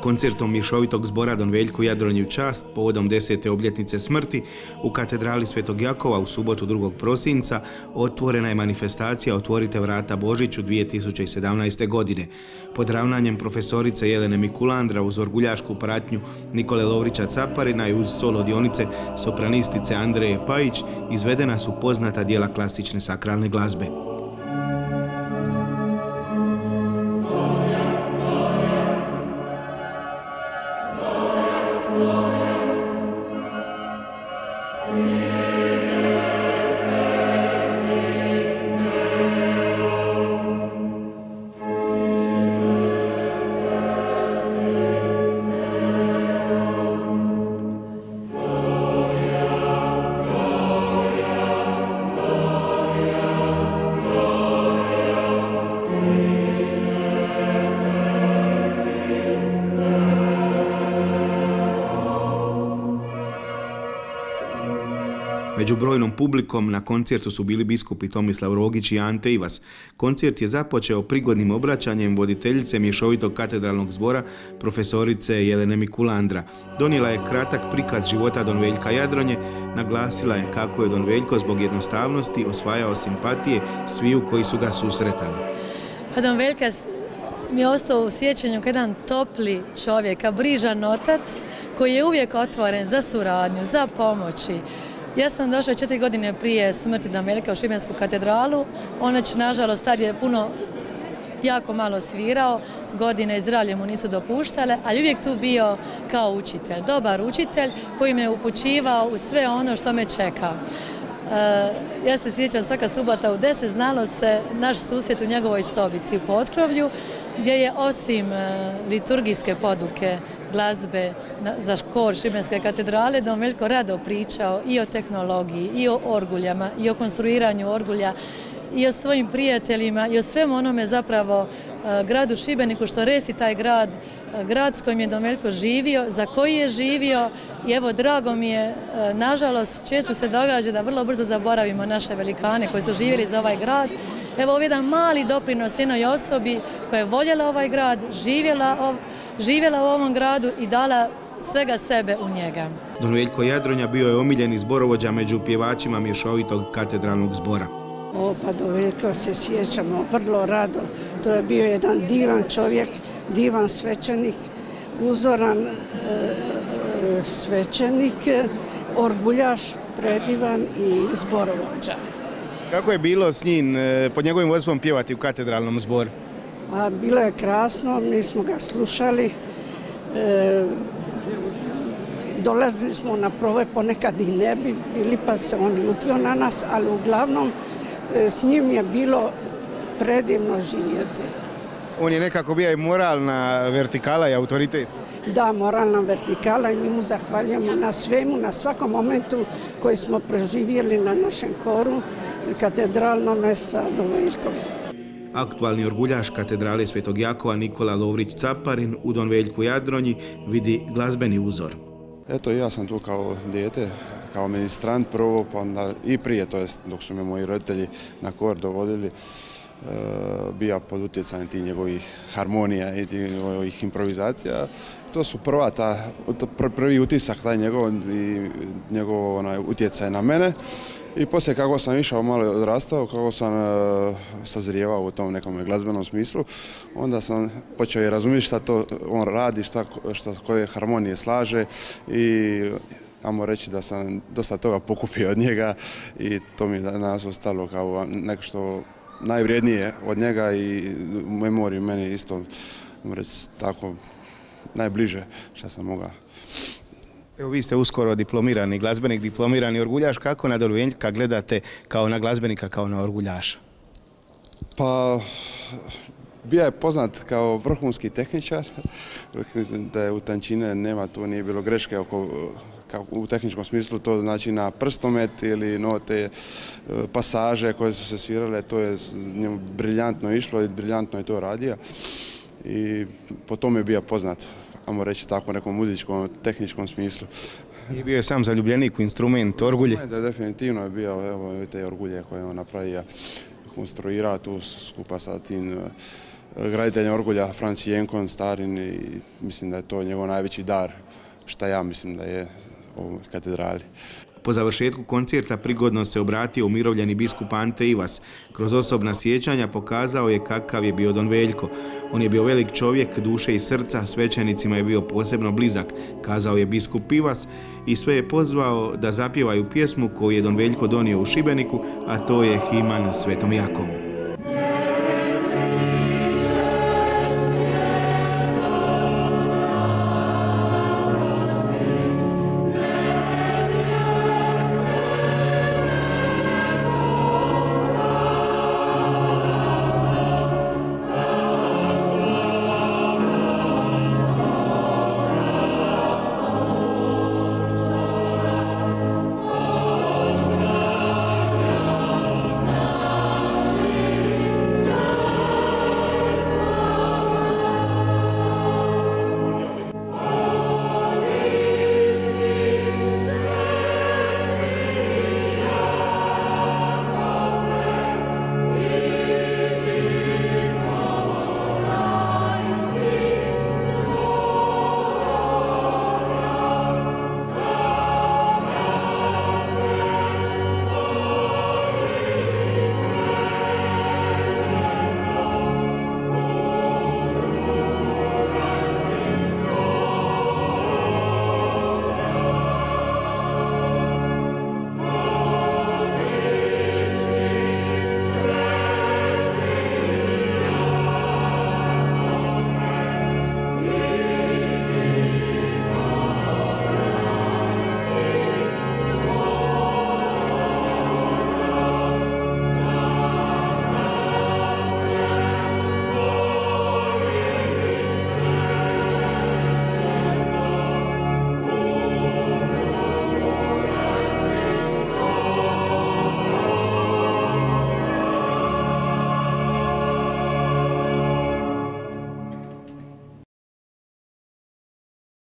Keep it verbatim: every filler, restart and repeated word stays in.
Koncertom mješovitog zbora Don Veljku Jadronji u čast povodom desete obljetnice smrti u katedrali Svetog Jakova u subotu drugog prosinca otvorena je manifestacija Otvorite vrata Božiću dvije tisuće sedamnaeste. godine. Pod ravnanjem profesorice Jelene Mikulandra uz orguljašku pratnju Nikole Lovrića Caparina i uz solo dionice sopranistice Andreje Pajić izvedena su poznata dijela klasične sakralne glazbe. Među brojnom publikom na koncertu su bili biskupi Tomislav Rogić i Ante Ivas. Koncert je započeo prigodnim obraćanjem voditeljice mješovitog katedralnog zbora profesorice Jelene Mikulandra. Donijela je kratak prikaz života Don Veljka Jadronje, naglasila je kako je Don Veljko zbog jednostavnosti osvajao simpatije sviju koji su ga susretali. Pa Don Veljka mi je ostao u sjećanju kao jedan topli čovjek, brižan otac koji je uvijek otvoren za suradnju, za pomoći. Ja sam došla četiri godine prije smrti Don Veljka u Šibensku katedralu. On već, nažalost, tad je puno, jako malo svirao, godine i zdravlje mu nisu dopuštale, ali uvijek tu bio kao učitelj, dobar učitelj koji me upućivao u sve ono što me čeka. E, ja se sjećam svaka subota u deset znalo se naš susret u njegovoj sobici u potkrovlju, gdje je osim e, liturgijske poduke, glazbe za škor Šibenske katedrale, Don Veljko rado pričao i o tehnologiji, i o orguljama, i o konstruiranju orgulja, i o svojim prijateljima, i o svemu onome zapravo gradu Šibeniku, što resi taj grad, grad s kojim je Don Veljko živio, za koji je živio. I evo, drago mi je, nažalost, često se događa da vrlo brzo zaboravimo naše velikane koji su živjeli za ovaj grad. Evo, ovo je jedan mali doprinos jednoj osobi koja je voljela ovaj grad, živjela, živjela u ovom gradu i dala svega sebe u njega. Don Veljko Jadronja bio je omiljeni zborovođa među pjevačima mješovitog katedralnog zbora. O, pa Don Veljka se sjećamo vrlo rado. To je bio jedan divan čovjek, divan svećenik, uzoran e, svećenik, orguljaš, predivan i zborovođa. Kako je bilo s njim, pod njegovim vodstvom pjevati u katedralnom zboru? A, bilo je krasno, mi smo ga slušali. E, dolazili smo na prove, ponekad i ne bi bili, pa se on ljutio na nas, ali uglavnom e, s njim je bilo predivno živjeti. On je nekako bio i moralna vertikala i autoritet. Da, moralna vertikala i mi mu zahvaljujemo na svemu, na svakom momentu koji smo preživjeli na našem koru katedralnome sa Don Veljkom. Aktualni orguljaš katedrale Svetog Jakova Nikola Lovrić Caparin u Don Veljku Jadronji vidi glazbeni uzor. Eto, ja sam tu kao dijete, kao ministrant prvo, pa onda i prije, to jest dok su me moji roditelji na kor dovodili, bija pod utjecajem tih njegovih harmonija i tih njegovih improvizacija. To su prva ta, prvi utisak taj njegov i njegov onaj utjecaj na mene. I poslije kako sam išao malo odrastao, kako sam uh, sazrijevao u tom nekom glazbenom smislu, onda sam počeo i razumjeti šta to on radi, šta, šta koje harmonije slaže i ajmo reći da sam dosta toga pokupio od njega i to mi je danas ostalo kao nešto najvrijednije od njega i u memoriji meni isto, reći tako, najbliže što sam mogao. Evo, vi ste uskoro diplomirani glazbenik, diplomirani orguljaš. Kako na Don Veljka gledate kao na glazbenika, kao na orguljaša? Pa, bio je poznat kao vrhunski tehničar, da je u tančine nema, tu nije bilo greške oko, kao u tehničkom smislu, to znači na prstomet ili note, pasaže koje su se svirale, to je njemu briljantno išlo i briljantno je to radio i po tome je bio poznat, ajmo reći tako, u nekom muzičkom, tehničkom smislu. I bio je sam zaljubljenik u instrument, orgulje? Da, definitivno je bio, evo, te orgulje koje on napravio, konstruirao tu skupa sa tim graditeljem orgulja Franci Jenkon starin i mislim da je to njegov najveći dar, šta ja mislim da je u katedrali. Po završetku koncerta prigodno se obratio umirovljeni biskup Ante Ivas. Kroz osobna sjećanja pokazao je kakav je bio don Veljko. On je bio velik čovjek, duše i srca, svećenicima je bio posebno blizak, kazao je biskup Ivas i sve je pozvao da zapjevaju pjesmu koju je don Veljko donio u Šibeniku, a to je Himan Svetom Jakovu.